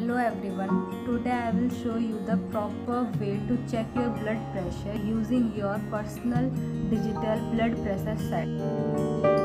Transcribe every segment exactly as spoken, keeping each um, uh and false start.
Hello everyone, today I will show you the proper way to check your blood pressure using your personal digital blood pressure set.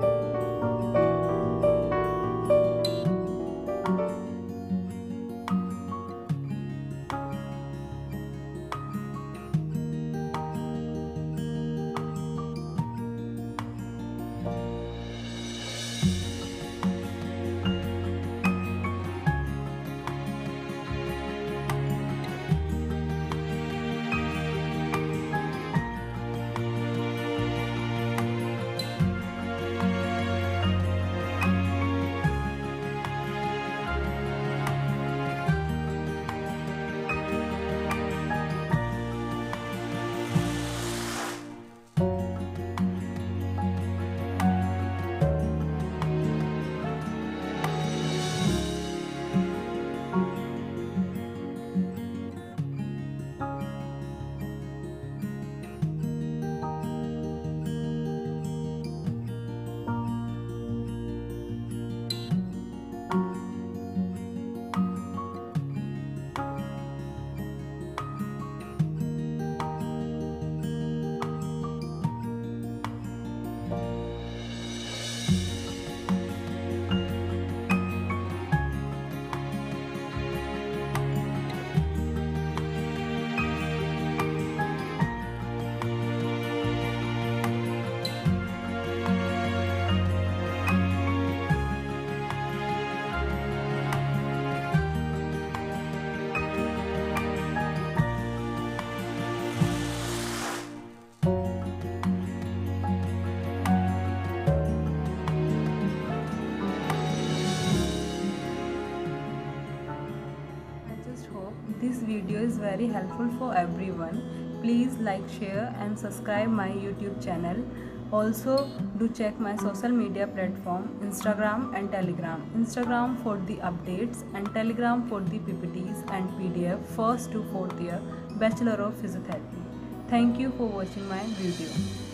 This video is very helpful for everyone. Please like, share and subscribe my YouTube channel. Also do check my social media platform Instagram and Telegram. Instagram for the updates and Telegram for the P P Ts and P D F first to fourth year Bachelor of Physiotherapy. Thank you for watching my video.